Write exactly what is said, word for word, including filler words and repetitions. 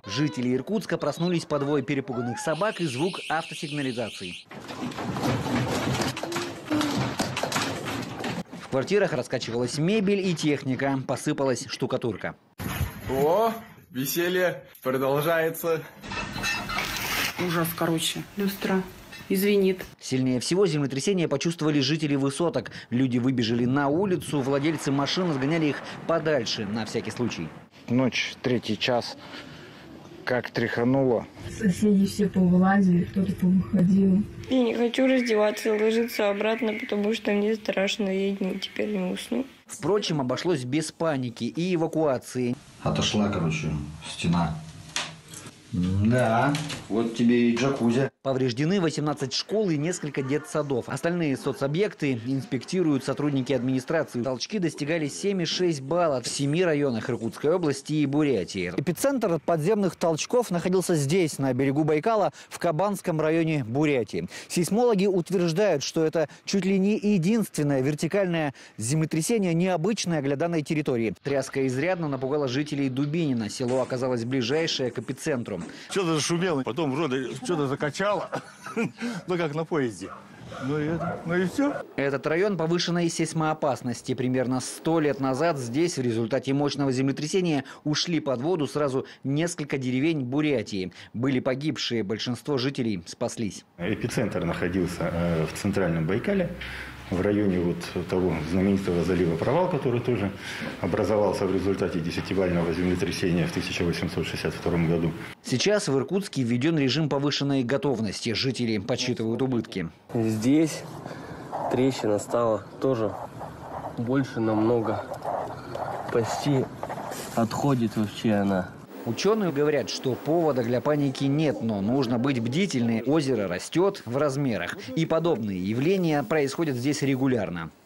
Жители Иркутска проснулись под вой перепуганных собак и звук автосигнализации. В квартирах раскачивалась мебель и техника, посыпалась штукатурка. О, веселье продолжается. Ужас, короче, люстра извинит. Сильнее всего землетрясение почувствовали жители высоток. Люди выбежали на улицу, владельцы машин сгоняли их подальше, на всякий случай. Ночь, третий час, как тряхануло. Соседи все повылазили, кто-то повыходил. Я не хочу раздеваться и ложиться обратно, потому что мне страшно, я теперь не усну. Впрочем, обошлось без паники и эвакуации. Отошла, короче, стена. Да, вот тебе и джакузи. Повреждены восемнадцать школ и несколько детсадов. Остальные соцобъекты инспектируют сотрудники администрации. Толчки достигали семь и шесть баллов в семи районах Иркутской области и Бурятии. Эпицентр подземных толчков находился здесь, на берегу Байкала, в Кабанском районе Бурятии. Сейсмологи утверждают, что это чуть ли не единственное вертикальное землетрясение, необычное для данной территории. Тряска изрядно напугала жителей Дубинина. Село оказалось ближайшее к эпицентру. Что-то зашумело, потом вроде что-то закачало, ну как на поезде. Ну и, это, ну и все. Этот район повышенной сейсмоопасности. Примерно сто лет назад здесь в результате мощного землетрясения ушли под воду сразу несколько деревень Бурятии. Были погибшие, большинство жителей спаслись. Эпицентр находился в центральном Байкале, в районе вот того знаменитого залива Провал, который тоже образовался в результате десятибалльного землетрясения в тысяча восемьсот шестьдесят втором году. Сейчас в Иркутске введен режим повышенной готовности. Жители подсчитывают убытки. Здесь трещина стала тоже больше намного. Почти отходит вообще она. Ученые говорят, что повода для паники нет, но нужно быть бдительны. Озеро растет в размерах. И подобные явления происходят здесь регулярно.